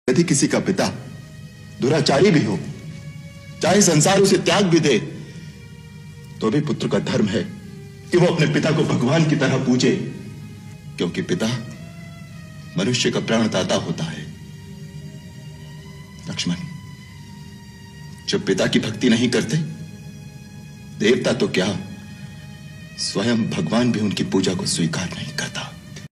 यदि किसी का पिता दुराचारी भी हो, चाहे संसार उसे त्याग भी दे, तो भी पुत्र का धर्म है कि वो अपने पिता को भगवान की तरह पूजे, क्योंकि पिता मनुष्य का प्राणदाता होता है। लक्ष्मण, जब पिता की भक्ति नहीं करते, देवता तो क्या, स्वयं भगवान भी उनकी पूजा को स्वीकार नहीं करता।